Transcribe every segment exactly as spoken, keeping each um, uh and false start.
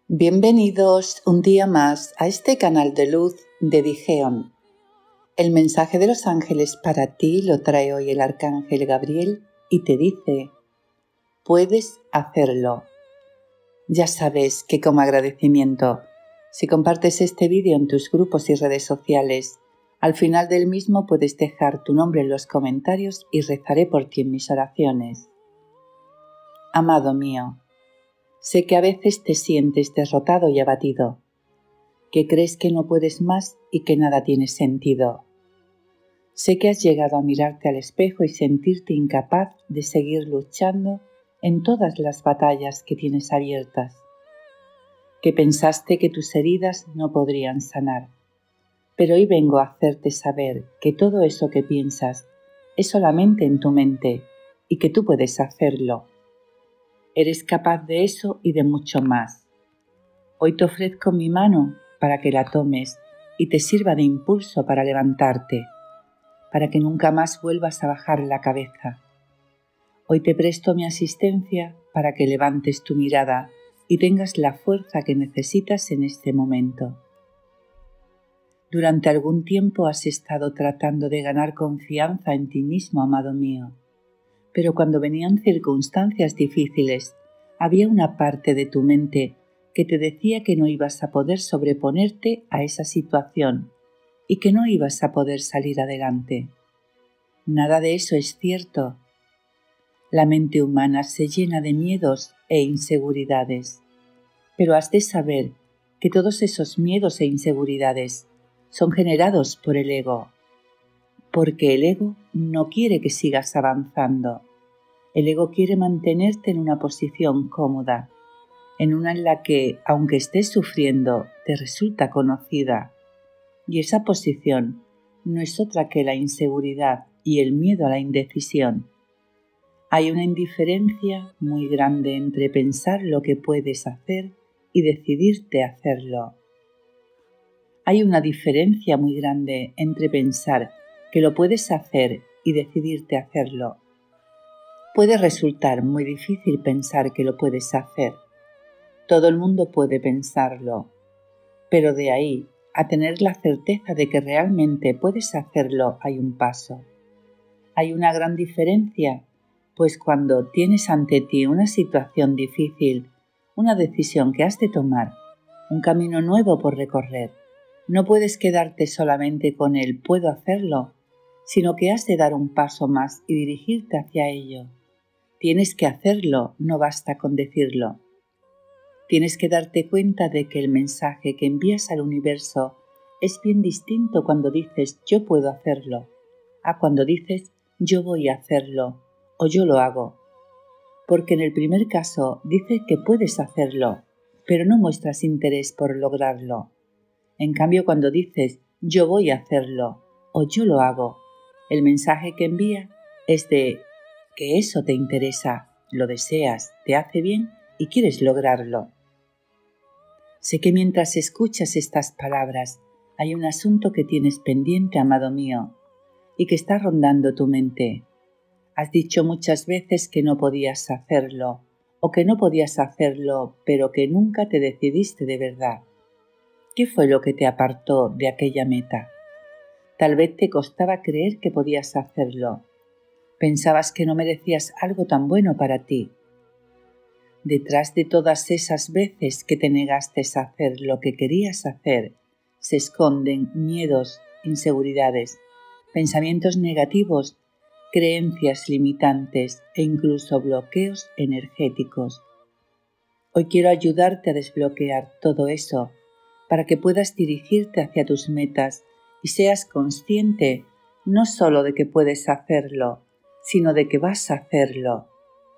Bienvenidos un día más a este canal de luz de Digeon. El mensaje de los ángeles para ti lo trae hoy el arcángel Gabriel y te dice: puedes hacerlo. Ya sabes que como agradecimiento, si compartes este vídeo en tus grupos y redes sociales, al final del mismo puedes dejar tu nombre en los comentarios y rezaré por ti en mis oraciones. Amado mío, sé que a veces te sientes derrotado y abatido, que crees que no puedes más y que nada tiene sentido. Sé que has llegado a mirarte al espejo y sentirte incapaz de seguir luchando en todas las batallas que tienes abiertas, que pensaste que tus heridas no podrían sanar. Pero hoy vengo a hacerte saber que todo eso que piensas es solamente en tu mente y que tú puedes hacerlo. Eres capaz de eso y de mucho más. Hoy te ofrezco mi mano para que la tomes y te sirva de impulso para levantarte, para que nunca más vuelvas a bajar la cabeza. Hoy te presto mi asistencia para que levantes tu mirada y tengas la fuerza que necesitas en este momento. Durante algún tiempo has estado tratando de ganar confianza en ti mismo, amado mío, pero cuando venían circunstancias difíciles, había una parte de tu mente que te decía que no ibas a poder sobreponerte a esa situación y que no ibas a poder salir adelante. Nada de eso es cierto. La mente humana se llena de miedos e inseguridades, pero has de saber que todos esos miedos e inseguridades son generados por el ego, porque el ego no quiere que sigas avanzando. El ego quiere mantenerte en una posición cómoda, en una en la que, aunque estés sufriendo, te resulta conocida. Y esa posición no es otra que la inseguridad y el miedo a la indecisión. Hay una indiferencia muy grande entre pensar lo que puedes hacer y decidirte a hacerlo. Hay una diferencia muy grande entre pensar que lo puedes hacer y decidirte a hacerlo. Puede resultar muy difícil pensar que lo puedes hacer. Todo el mundo puede pensarlo, pero de ahí a tener la certeza de que realmente puedes hacerlo hay un paso. Hay una gran diferencia, pues cuando tienes ante ti una situación difícil, una decisión que has de tomar, un camino nuevo por recorrer, no puedes quedarte solamente con el puedo hacerlo, sino que has de dar un paso más y dirigirte hacia ello. Tienes que hacerlo, no basta con decirlo. Tienes que darte cuenta de que el mensaje que envías al universo es bien distinto cuando dices yo puedo hacerlo, a cuando dices yo voy a hacerlo o yo lo hago. Porque en el primer caso dices que puedes hacerlo, pero no muestras interés por lograrlo. En cambio, cuando dices yo voy a hacerlo o yo lo hago, el mensaje que envía es de que eso te interesa, lo deseas, te hace bien y quieres lograrlo. Sé que mientras escuchas estas palabras hay un asunto que tienes pendiente, amado mío, y que está rondando tu mente. Has dicho muchas veces que no podías hacerlo, o que no podías hacerlo, pero que nunca te decidiste de verdad. ¿Qué fue lo que te apartó de aquella meta? Tal vez te costaba creer que podías hacerlo. Pensabas que no merecías algo tan bueno para ti. Detrás de todas esas veces que te negaste a hacer lo que querías hacer, se esconden miedos, inseguridades, pensamientos negativos, creencias limitantes e incluso bloqueos energéticos. Hoy quiero ayudarte a desbloquear todo eso para que puedas dirigirte hacia tus metas y seas consciente no solo de que puedes hacerlo, sino de que vas a hacerlo.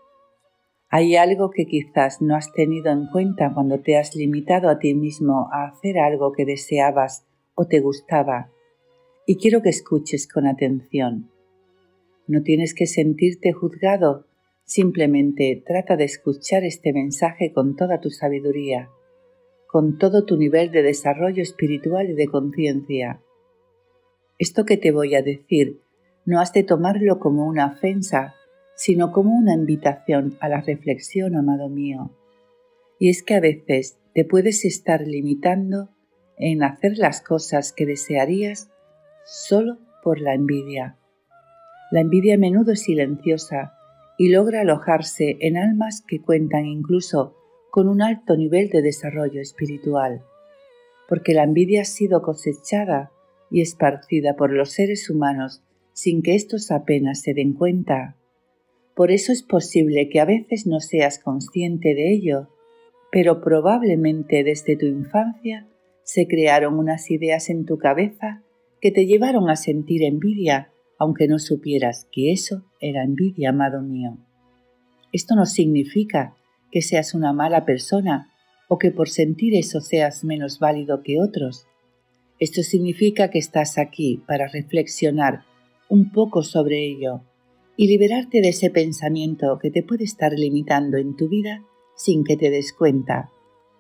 Hay algo que quizás no has tenido en cuenta cuando te has limitado a ti mismo a hacer algo que deseabas o te gustaba, y quiero que escuches con atención. No tienes que sentirte juzgado, simplemente trata de escuchar este mensaje con toda tu sabiduría, con todo tu nivel de desarrollo espiritual y de conciencia. Esto que te voy a decir no has de tomarlo como una ofensa, sino como una invitación a la reflexión, amado mío. Y es que a veces te puedes estar limitando en hacer las cosas que desearías solo por la envidia. La envidia a menudo es silenciosa y logra alojarse en almas que cuentan incluso con un alto nivel de desarrollo espiritual, porque la envidia ha sido cosechada y esparcida por los seres humanos sin que éstos apenas se den cuenta. Por eso es posible que a veces no seas consciente de ello, pero probablemente desde tu infancia se crearon unas ideas en tu cabeza que te llevaron a sentir envidia, aunque no supieras que eso era envidia, amado mío. Esto no significa que seas una mala persona o que por sentir eso seas menos válido que otros. Esto significa que estás aquí para reflexionar un poco sobre ello y liberarte de ese pensamiento que te puede estar limitando en tu vida sin que te des cuenta.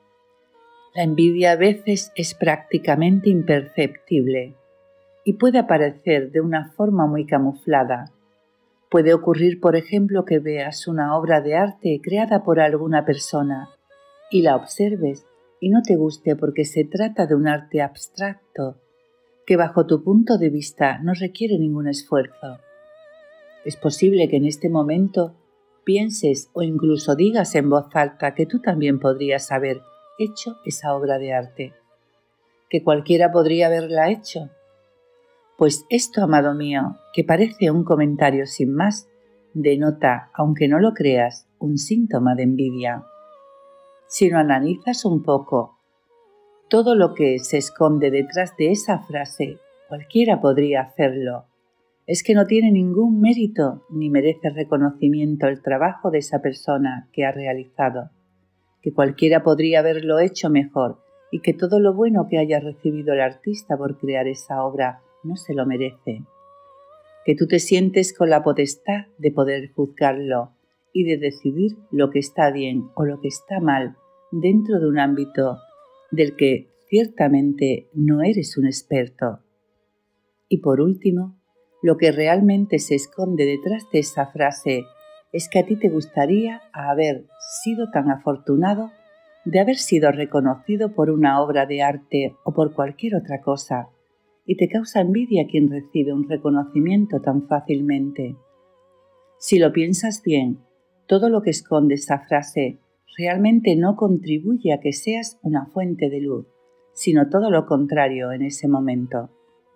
La envidia a veces es prácticamente imperceptible y puede aparecer de una forma muy camuflada. Puede ocurrir, por ejemplo, que veas una obra de arte creada por alguna persona y la observes y no te guste porque se trata de un arte abstracto que bajo tu punto de vista no requiere ningún esfuerzo. Es posible que en este momento pienses o incluso digas en voz alta que tú también podrías haber hecho esa obra de arte, que cualquiera podría haberla hecho. Pues esto, amado mío, que parece un comentario sin más, denota, aunque no lo creas, un síntoma de envidia. Si lo analizas un poco, todo lo que se esconde detrás de esa frase, cualquiera podría hacerlo, es que no tiene ningún mérito ni merece reconocimiento el trabajo de esa persona que ha realizado, que cualquiera podría haberlo hecho mejor y que todo lo bueno que haya recibido el artista por crear esa obra no se lo merece, que tú te sientes con la potestad de poder juzgarlo y de decidir lo que está bien o lo que está mal dentro de un ámbito del que ciertamente no eres un experto. Y por último, lo que realmente se esconde detrás de esa frase es que a ti te gustaría haber sido tan afortunado de haber sido reconocido por una obra de arte o por cualquier otra cosa, y te causa envidia quien recibe un reconocimiento tan fácilmente. Si lo piensas bien, todo lo que esconde esa frase realmente no contribuye a que seas una fuente de luz, sino todo lo contrario en ese momento.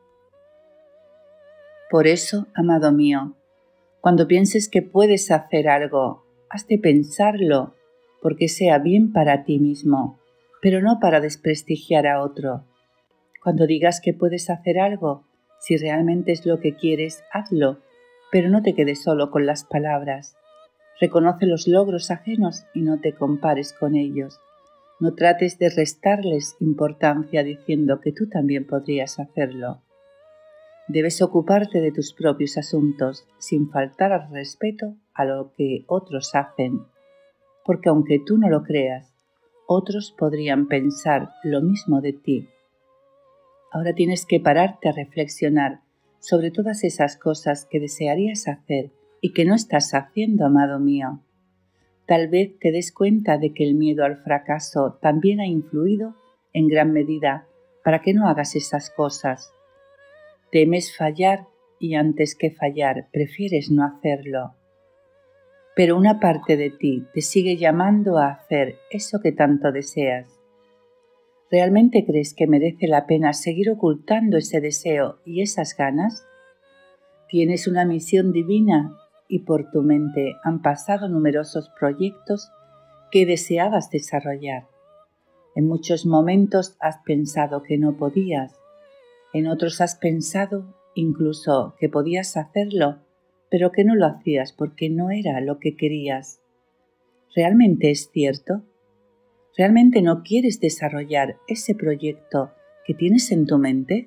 Por eso, amado mío, cuando pienses que puedes hacer algo, has de pensarlo porque sea bien para ti mismo, pero no para desprestigiar a otro. Cuando digas que puedes hacer algo, si realmente es lo que quieres, hazlo, pero no te quedes solo con las palabras. Reconoce los logros ajenos y no te compares con ellos. No trates de restarles importancia diciendo que tú también podrías hacerlo. Debes ocuparte de tus propios asuntos sin faltar al respeto a lo que otros hacen, porque aunque tú no lo creas, otros podrían pensar lo mismo de ti. Ahora tienes que pararte a reflexionar sobre todas esas cosas que desearías hacer y que no estás haciendo, amado mío. Tal vez te des cuenta de que el miedo al fracaso también ha influido en gran medida para que no hagas esas cosas. Temes fallar y antes que fallar prefieres no hacerlo. Pero una parte de ti te sigue llamando a hacer eso que tanto deseas. ¿Realmente crees que merece la pena seguir ocultando ese deseo y esas ganas? Tienes una misión divina y por tu mente han pasado numerosos proyectos que deseabas desarrollar. En muchos momentos has pensado que no podías, en otros has pensado incluso que podías hacerlo, pero que no lo hacías porque no era lo que querías. ¿Realmente es cierto? ¿Realmente no quieres desarrollar ese proyecto que tienes en tu mente?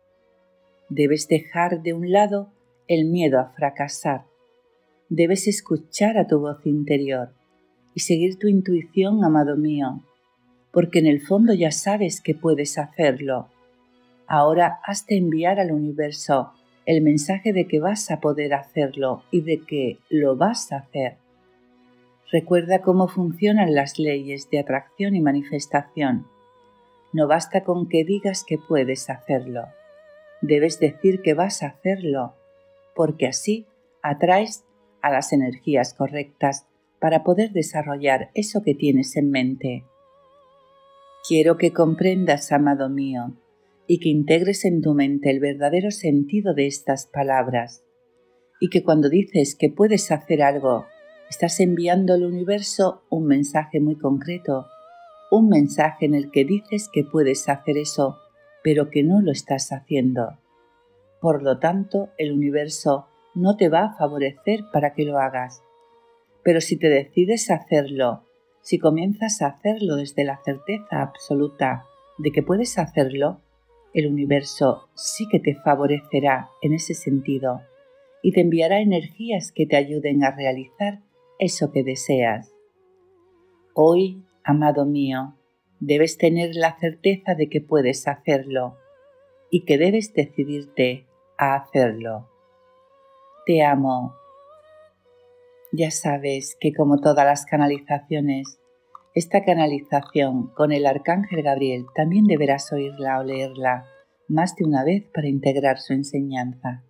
Debes dejar de un lado el miedo a fracasar. Debes escuchar a tu voz interior y seguir tu intuición, amado mío, porque en el fondo ya sabes que puedes hacerlo. Ahora has de enviar al universo el mensaje de que vas a poder hacerlo y de que lo vas a hacer. Recuerda cómo funcionan las leyes de atracción y manifestación. No basta con que digas que puedes hacerlo. Debes decir que vas a hacerlo, porque así atraes a las energías correctas para poder desarrollar eso que tienes en mente. Quiero que comprendas, amado mío, y que integres en tu mente el verdadero sentido de estas palabras, y que cuando dices que puedes hacer algo, estás enviando al universo un mensaje muy concreto, un mensaje en el que dices que puedes hacer eso, pero que no lo estás haciendo. Por lo tanto, el universo no te va a favorecer para que lo hagas. Pero si te decides a hacerlo, si comienzas a hacerlo desde la certeza absoluta de que puedes hacerlo, el universo sí que te favorecerá en ese sentido y te enviará energías que te ayuden a realizar eso que deseas. Hoy, amado mío, debes tener la certeza de que puedes hacerlo y que debes decidirte a hacerlo. Te amo. Ya sabes que como todas las canalizaciones, esta canalización con el Arcángel Gabriel también deberás oírla o leerla más de una vez para integrar su enseñanza.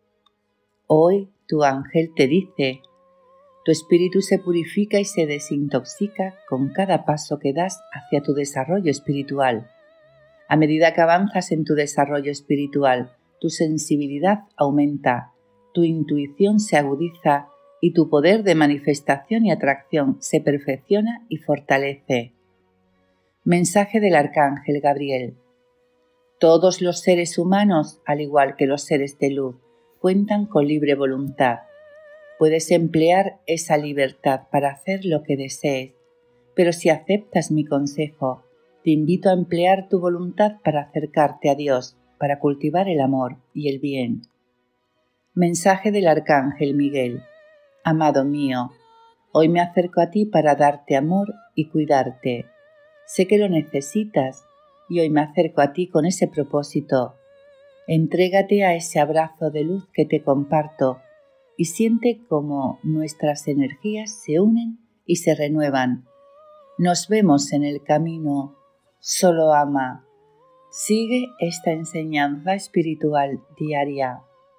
Hoy tu ángel te dice: tu espíritu se purifica y se desintoxica con cada paso que das hacia tu desarrollo espiritual. A medida que avanzas en tu desarrollo espiritual, tu sensibilidad aumenta, tu intuición se agudiza y tu poder de manifestación y atracción se perfecciona y fortalece. Mensaje del Arcángel Gabriel. Todos los seres humanos, al igual que los seres de luz, cuentan con libre voluntad. Puedes emplear esa libertad para hacer lo que desees, pero si aceptas mi consejo, te invito a emplear tu voluntad para acercarte a Dios, para cultivar el amor y el bien. Mensaje del Arcángel Miguel. Amado mío, hoy me acerco a ti para darte amor y cuidarte. Sé que lo necesitas y hoy me acerco a ti con ese propósito. Entrégate a ese abrazo de luz que te comparto y siente cómo nuestras energías se unen y se renuevan. Nos vemos en el camino. Solo ama. Sigue esta enseñanza espiritual diaria.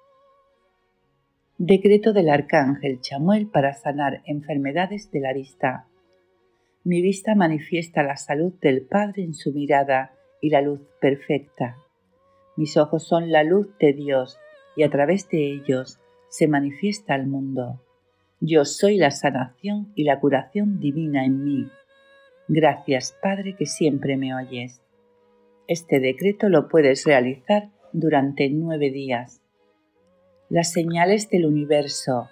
Decreto del Arcángel Chamuel para sanar enfermedades de la vista. Mi vista manifiesta la salud del Padre en su mirada y la luz perfecta. Mis ojos son la luz de Dios y a través de ellos se manifiesta el mundo. Yo soy la sanación y la curación divina en mí. Gracias, Padre, que siempre me oyes. Este decreto lo puedes realizar durante nueve días. Las señales del universo.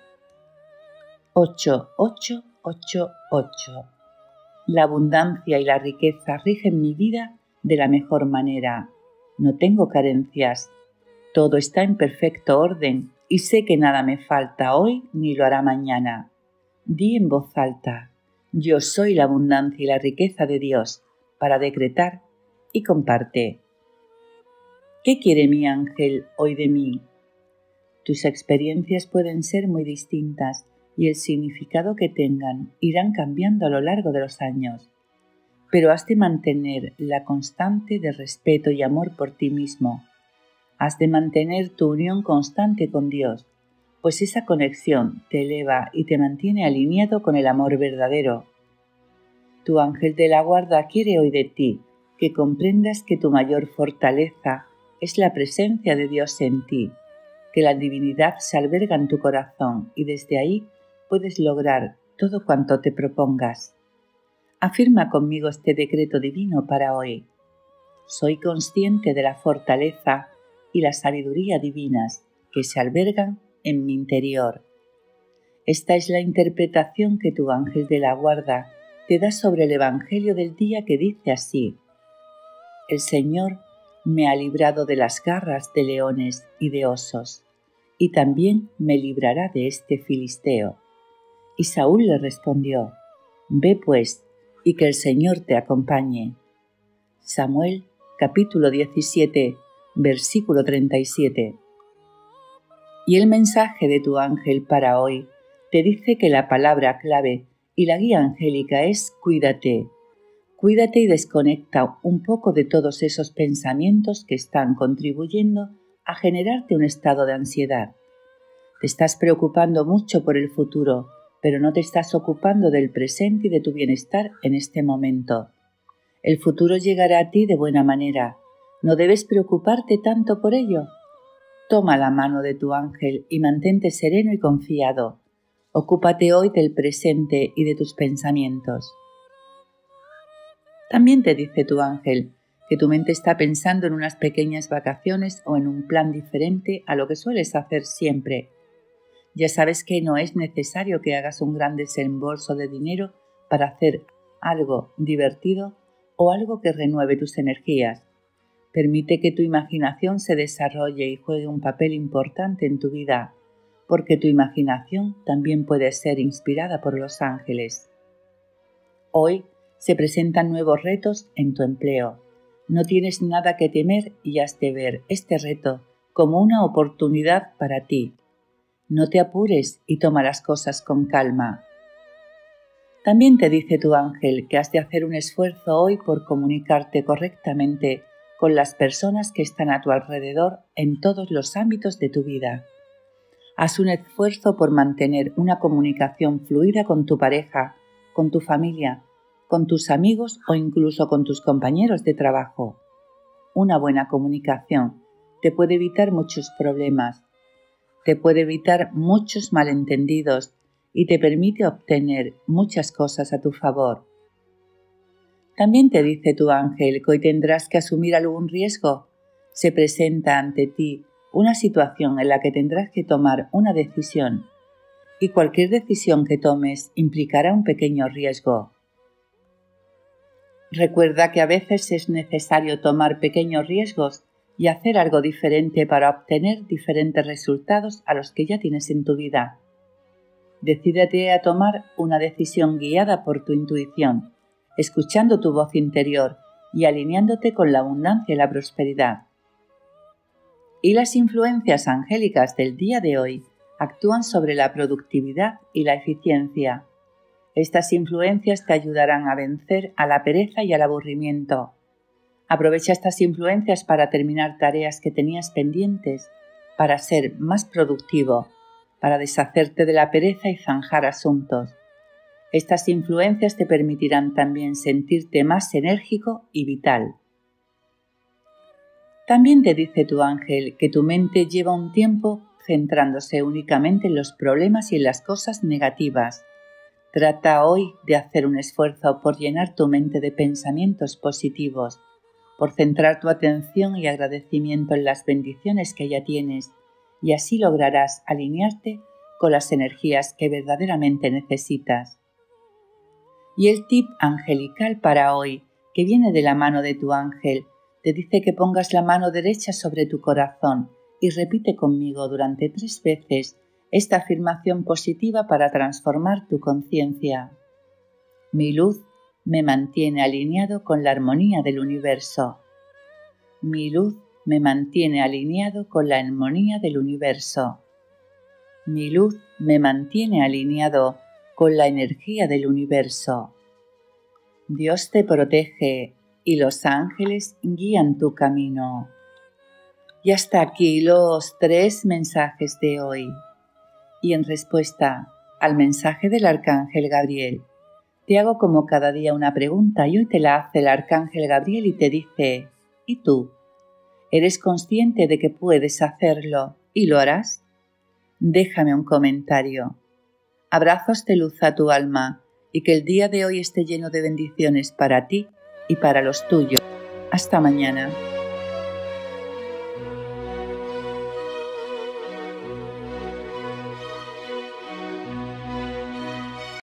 ocho ocho ocho ocho. La abundancia y la riqueza rigen mi vida de la mejor manera. No tengo carencias. Todo está en perfecto orden y sé que nada me falta hoy ni lo hará mañana. Di en voz alta: yo soy la abundancia y la riqueza de Dios, para decretar y comparte. ¿Qué quiere mi ángel hoy de mí? Tus experiencias pueden ser muy distintas y el significado que tengan irán cambiando a lo largo de los años. Pero has de mantener la constante de respeto y amor por ti mismo. Has de mantener tu unión constante con Dios, pues esa conexión te eleva y te mantiene alineado con el amor verdadero. Tu ángel de la guarda quiere hoy de ti que comprendas que tu mayor fortaleza es la presencia de Dios en ti, que la divinidad se alberga en tu corazón y desde ahí puedes lograr todo cuanto te propongas. Afirma conmigo este decreto divino para hoy. Soy consciente de la fortaleza y la sabiduría divinas que se albergan en mi interior. Esta es la interpretación que tu ángel de la guarda te da sobre el Evangelio del día, que dice así: el Señor me ha librado de las garras de leones y de osos, y también me librará de este filisteo. Y Saúl le respondió: ve pues, y que el Señor te acompañe. Samuel, capítulo diecisiete, versículo treinta y siete. Y el mensaje de tu ángel para hoy te dice que la palabra clave y la guía angélica es cuídate. Cuídate y desconecta un poco de todos esos pensamientos que están contribuyendo a generarte un estado de ansiedad. Te estás preocupando mucho por el futuro, pero no te estás ocupando del presente y de tu bienestar en este momento. El futuro llegará a ti de buena manera. No debes preocuparte tanto por ello. Toma la mano de tu ángel y mantente sereno y confiado. Ocúpate hoy del presente y de tus pensamientos. También te dice tu ángel que tu mente está pensando en unas pequeñas vacaciones o en un plan diferente a lo que sueles hacer siempre. Ya sabes que no es necesario que hagas un gran desembolso de dinero para hacer algo divertido o algo que renueve tus energías. Permite que tu imaginación se desarrolle y juegue un papel importante en tu vida, porque tu imaginación también puede ser inspirada por los ángeles. Hoy se presentan nuevos retos en tu empleo. No tienes nada que temer y has de ver este reto como una oportunidad para ti. No te apures y toma las cosas con calma. También te dice tu ángel que has de hacer un esfuerzo hoy por comunicarte correctamente con las personas que están a tu alrededor en todos los ámbitos de tu vida. Haz un esfuerzo por mantener una comunicación fluida con tu pareja, con tu familia, con tus amigos o incluso con tus compañeros de trabajo. Una buena comunicación te puede evitar muchos problemas, te puede evitar muchos malentendidos y te permite obtener muchas cosas a tu favor. También te dice tu ángel que hoy tendrás que asumir algún riesgo. Se presenta ante ti una situación en la que tendrás que tomar una decisión y cualquier decisión que tomes implicará un pequeño riesgo. Recuerda que a veces es necesario tomar pequeños riesgos y hacer algo diferente para obtener diferentes resultados a los que ya tienes en tu vida. Decídete a tomar una decisión guiada por tu intuición, escuchando tu voz interior y alineándote con la abundancia y la prosperidad. Y las influencias angélicas del día de hoy actúan sobre la productividad y la eficiencia. Estas influencias te ayudarán a vencer a la pereza y al aburrimiento. Aprovecha estas influencias para terminar tareas que tenías pendientes, para ser más productivo, para deshacerte de la pereza y zanjar asuntos. Estas influencias te permitirán también sentirte más enérgico y vital. También te dice tu ángel que tu mente lleva un tiempo centrándose únicamente en los problemas y en las cosas negativas. Trata hoy de hacer un esfuerzo por llenar tu mente de pensamientos positivos, por centrar tu atención y agradecimiento en las bendiciones que ya tienes, y así lograrás alinearte con las energías que verdaderamente necesitas. Y el tip angelical para hoy, que viene de la mano de tu ángel, te dice que pongas la mano derecha sobre tu corazón y repite conmigo durante tres veces esta afirmación positiva para transformar tu conciencia. Mi luz me mantiene alineado con la armonía del universo. Mi luz me mantiene alineado con la armonía del universo. Mi luz me mantiene alineado con la energía del universo. Dios te protege y los ángeles guían tu camino. Y hasta aquí los tres mensajes de hoy. Y en respuesta al mensaje del Arcángel Gabriel, te hago como cada día una pregunta y hoy te la hace el Arcángel Gabriel y te dice, ¿y tú? ¿Eres consciente de que puedes hacerlo y lo harás? Déjame un comentario. Abrazos de luz a tu alma y que el día de hoy esté lleno de bendiciones para ti y para los tuyos. Hasta mañana.